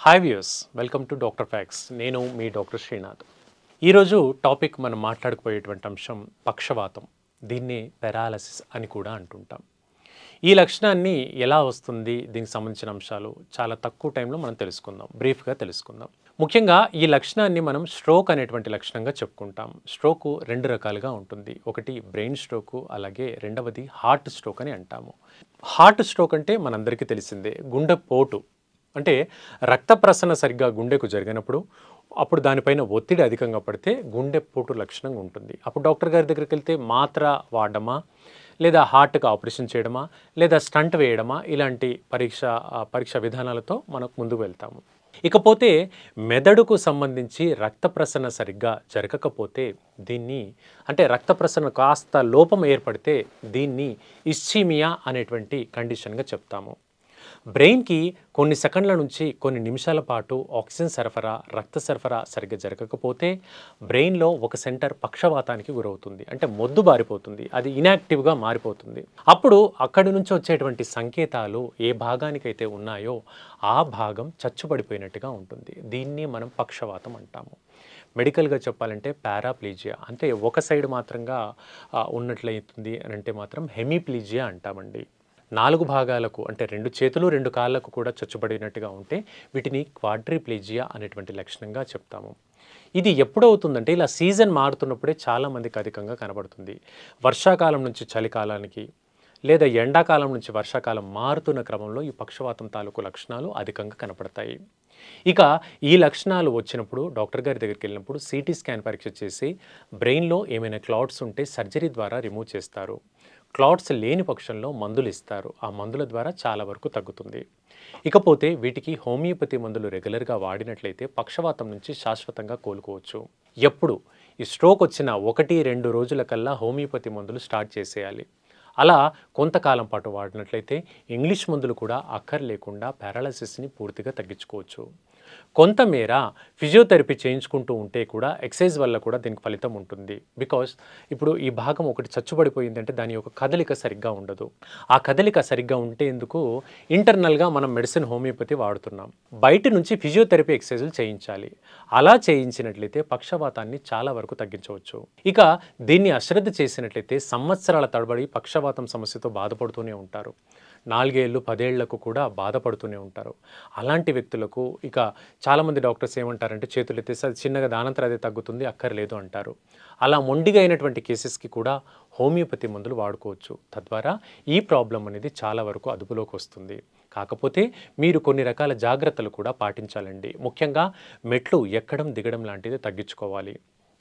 Hi viewers, welcome to doctor facts. నేను మీ doctor Srinath. ఈరోజు టాపిక్ మనం మాట్లాడుకోయేటువంటి అంశం పక్షవాతం. దీన్ని పెరాలసిస్ అని కూడా అంటుంటాం. ఈ లక్షణాన్ని ఎలా వస్తుంది, దీనికి సంబంధించిన అంశాలు చాలా తక్కువ టైంలో మనం తెలుసుకుందాం, బ్రీఫ్గా తెలుసుకుందాం. ముఖ్యంగా ఈ లక్షణాన్ని మనం స్ట్రోక్ అనేటువంటి లక్షణంగా చెప్పుకుంటాం. స్ట్రోకు రెండు రకాలుగా ఉంటుంది. ఒకటి బ్రెయిన్ స్ట్రోకు, అలాగే రెండవది హార్ట్ స్ట్రోక్ అని అంటాము. హార్ట్ స్ట్రోక్ అంటే మనందరికీ తెలిసిందే, గుండెపోటు. అంటే రక్త ప్రసరణ సరిగ్గా గుండెకు జరిగినప్పుడు అప్పుడు దానిపైన ఒత్తిడి అధికంగా పడితే గుండెపోటు లక్షణంగా ఉంటుంది. అప్పుడు డాక్టర్ గారి దగ్గరికి వెళ్తే మాత్ర వాడడమా, లేదా హార్ట్కి ఆపరేషన్ చేయడమా, లేదా స్టంట్ వేయడమా, ఇలాంటి పరీక్ష విధానాలతో మనకు ముందుకు వెళ్తాము. ఇకపోతే మెదడుకు సంబంధించి రక్త ప్రసరణ సరిగ్గా జరగకపోతే దీన్ని, అంటే రక్త ప్రసరణ కాస్త లోపం ఏర్పడితే దీన్ని ఇస్చీమియా అనేటువంటి కండిషన్గా చెప్తాము. బ్రెయిన్కి కొన్ని సెకండ్ల నుంచి కొన్ని నిమిషాల పాటు ఆక్సిజన్ సరఫరా, రక్త సరఫరా సరిగ్గా జరగకపోతే బ్రెయిన్లో ఒక సెంటర్ పక్షవాతానికి గురవుతుంది. అంటే మొద్దు బారిపోతుంది, అది ఇన్యాక్టివ్గా మారిపోతుంది. అప్పుడు అక్కడి నుంచి వచ్చేటువంటి సంకేతాలు ఏ భాగానికైతే ఉన్నాయో ఆ భాగం చచ్చుబడిపోయినట్టుగా ఉంటుంది. దీన్ని మనం పక్షవాతం అంటాము. మెడికల్గా చెప్పాలంటే పారాప్లీజియా, అంటే ఒక సైడ్ మాత్రంగా ఉన్నట్లయితుంది అని అంటే మాత్రం హెమీప్లీజియా అంటామండి. 4 భాగాలకు, అంటే 2 చేతులు 2 కాళ్ళకు కూడా చచ్చుబడినట్టుగా ఉంటే వీటిని క్వాడ్రిప్లీజియా అనేటువంటి లక్షణంగా చెప్తాము. ఇది ఎప్పుడవుతుందంటే ఇలా సీజన్ మారుతున్నప్పుడే చాలామందికి అధికంగా కనబడుతుంది. వర్షాకాలం నుంచి చలికాలానికి, లేదా ఎండాకాలం నుంచి వర్షాకాలం మారుతున్న క్రమంలో ఈ పక్షవాతం తాలూకు లక్షణాలు అధికంగా కనపడతాయి. ఇక ఈ లక్షణాలు వచ్చినప్పుడు డాక్టర్ గారి దగ్గరికి వెళ్ళినప్పుడు సిటీ స్కాన్ పరీక్ష చేసి బ్రెయిన్లో ఏమైనా క్లాట్స్ ఉంటే సర్జరీ ద్వారా రిమూవ్ చేస్తారు. క్లాట్స్ లేని పక్షంలో మందులు ఇస్తారు. ఆ మందుల ద్వారా చాలా వరకు తగ్గుతుంది. ఇకపోతే వీటికి హోమియోపతి మందులు రెగ్యులర్గా వాడినట్లయితే పక్షవాతం నుంచి శాశ్వతంగా కోలుకోవచ్చు. ఎప్పుడు ఈ స్ట్రోక్ వచ్చిన 1-2 రోజుల కల్లా హోమియోపతి మందులు స్టార్ట్ చేసేయాలి. అలా కొంతకాలం పాటు వాడినట్లయితే ఇంగ్లీష్ మందులు కూడా అక్కర్లేకుండా పారాలసిస్ని పూర్తిగా తగ్గించుకోవచ్చు. కొంతమేర ఫిజియోథెరపీ చేయించుకుంటూ ఉంటే కూడా ఎక్సర్సైజ్ వల్ల కూడా దీనికి ఫలితం ఉంటుంది. బికాస్ ఇప్పుడు ఈ భాగం ఒకటి చచ్చుబడిపోయిందంటే దాని యొక్క కదలిక సరిగ్గా ఉండదు. ఆ కదలిక సరిగ్గా ఉండేందుకు ఇంటర్నల్గా మనం మెడిసిన్ హోమియోపతి వాడుతున్నాం. బయట నుంచి ఫిజియోథెరపీ ఎక్సర్సైజులు చేయించాలి. అలా చేయించినట్లయితే పక్షవాతాన్ని చాలా వరకు తగ్గించవచ్చు. ఇక దీన్ని అశ్రద్ధ చేసినట్లయితే సంవత్సరాల తరబడి పక్షవాతం సమస్యతో బాధపడుతూనే ఉంటారు. 4 ఏళ్ళు 10 ఏళ్లకు కూడా బాధపడుతూనే ఉంటారు. అలాంటి వ్యక్తులకు ఇక చాలామంది డాక్టర్స్ ఏమంటారంటే చేతులు ఎత్తేసి అది చిన్నగా దానంతరం అదే తగ్గుతుంది, అక్కర్లేదు అంటారు. అలా మొండిగా అయినటువంటి కేసెస్కి కూడా హోమియోపతి మందులు వాడుకోవచ్చు. తద్వారా ఈ ప్రాబ్లం అనేది చాలా వరకు అదుపులోకి వస్తుంది. కాకపోతే మీరు కొన్ని రకాల జాగ్రత్తలు కూడా పాటించాలండి. ముఖ్యంగా మెట్లు ఎక్కడం దిగడం లాంటిది తగ్గించుకోవాలి.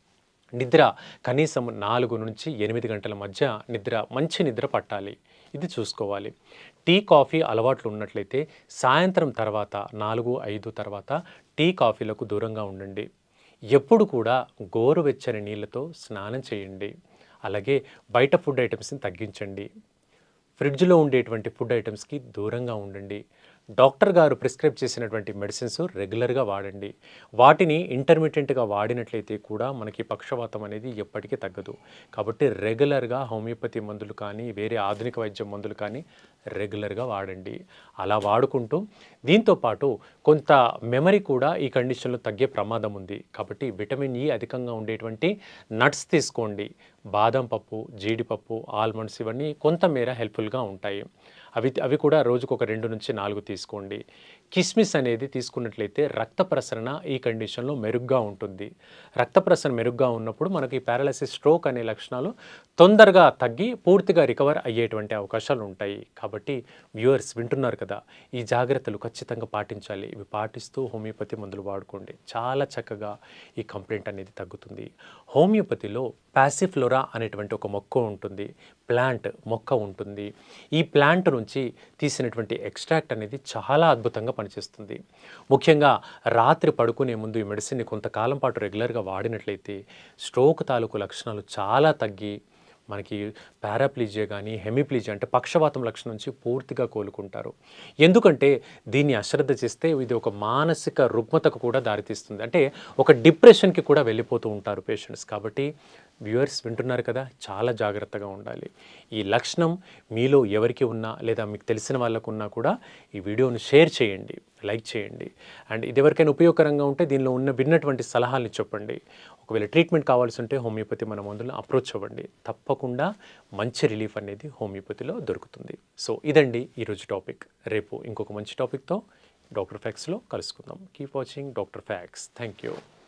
నిద్ర కనీసం 4 నుంచి 8 గంటల మధ్య మంచి నిద్ర పట్టాలి. ఇది చూసుకోవాలి. టీ కాఫీ అలవాట్లు ఉన్నట్లయితే సాయంత్రం తర్వాత 4-5 తర్వాత టీ కాఫీలకు దూరంగా ఉండండి. ఎప్పుడు కూడా గోరువెచ్చని నీళ్ళతో స్నానం చేయండి. అలాగే బయట ఫుడ్ ఐటమ్స్ని తగ్గించండి. ఫ్రిడ్జ్లో ఉండేటువంటి ఫుడ్ ఐటమ్స్కి దూరంగా ఉండండి. డాక్టర్ గారు ప్రిస్క్రైబ్ చేసినటువంటి మెడిసిన్స్ రెగ్యులర్గా వాడండి. వాటిని ఇంటర్మీడియట్గా వాడినట్లయితే కూడా మనకి పక్షవాతం అనేది ఎప్పటికీ తగ్గదు. కాబట్టి రెగ్యులర్గా హోమియోపతి మందులు కానీ, వేరే ఆధునిక వైద్యం మందులు కానీ రెగ్యులర్గా వాడండి. అలా వాడుకుంటూ దీంతోపాటు కొంత మెమరీ కూడా ఈ కండిషన్లో తగ్గే ప్రమాదం ఉంది. కాబట్టి విటమిన్ ఈ అధికంగా ఉండేటువంటి నట్స్ తీసుకోండి. బాదం పప్పు, జీడిపప్పు, ఆల్మండ్స్ ఇవన్నీ కొంతమేర హెల్ప్ఫుల్గా ఉంటాయి. అవి కూడా రోజుకు ఒక 2 నుంచి 4 తీసుకోండి. కిస్మిస్ అనేది తీసుకున్నట్లయితే రక్త ప్రసరణ ఈ కండిషన్లో మెరుగ్గా ఉంటుంది. రక్త ప్రసరణ మెరుగ్గా ఉన్నప్పుడు మనకి పారాలసిస్, స్ట్రోక్ అనే లక్షణాలు తొందరగా తగ్గి పూర్తిగా రికవర్ అయ్యేటువంటి అవకాశాలు ఉంటాయి. కాబట్టి వ్యూవర్స్ వింటున్నారు కదా, ఈ జాగ్రత్తలు ఖచ్చితంగా పాటించాలి. ఇవి పాటిస్తూ హోమియోపతి మందులు వాడుకోండి. చాలా చక్కగా ఈ కంప్లైంట్ అనేది తగ్గుతుంది. హోమియోపతిలో పాసిఫ్లోరా అనేటువంటి ఒక మొక్క ఉంటుంది, ప్లాంట్ మొక్క ఉంటుంది. ఈ ప్లాంట్ నుంచి తీసినటువంటి ఎక్స్ట్రాక్ట్ అనేది చాలా అద్భుతంగా పనిచేస్తుంది. ముఖ్యంగా రాత్రి పడుకునే ముందు ఈ మెడిసిన్ని కొంతకాలం పాటు రెగ్యులర్గా వాడినట్లయితే స్ట్రోక్ తాలూకు లక్షణాలు చాలా తగ్గి మనకి పారాప్లీజియా కానీ హెమిప్లీజియా అంటే పక్షవాతం లక్షణం నుంచి పూర్తిగా కోలుకుంటారు. ఎందుకంటే దీన్ని అశ్రద్ధ చేస్తే ఇది ఒక మానసిక రుగ్మతకు కూడా దారితీస్తుంది. అంటే ఒక డిప్రెషన్కి కూడా వెళ్ళిపోతూ ఉంటారు పేషెంట్స్. కాబట్టి వ్యూవర్స్ వింటున్నారు కదా, చాలా జాగ్రత్తగా ఉండాలి. ఈ లక్షణం మీలో ఎవరికి ఉన్నా లేదా మీకు తెలిసిన వాళ్ళకు ఉన్నా కూడా ఈ వీడియోను షేర్ చేయండి, లైక్ చేయండి. అండ్ ఇది ఎవరికైనా ఉపయోగకరంగా ఉంటే దీనిలో విన్నటువంటి సలహాలని చెప్పండి. ఒకవేళ ట్రీట్మెంట్ కావాల్సి ఉంటే హోమియోపతి మన మందులను అప్రోచ్ అవ్వండి. తప్పకుండా మంచి రిలీఫ్ అనేది హోమియోపతిలో దొరుకుతుంది. సో ఇదండి ఈరోజు టాపిక్. రేపు ఇంకొక మంచి టాపిక్తో డాక్టర్ ఫ్యాక్స్లో కలుసుకుందాం. Keep watching doctor facts. Thank you.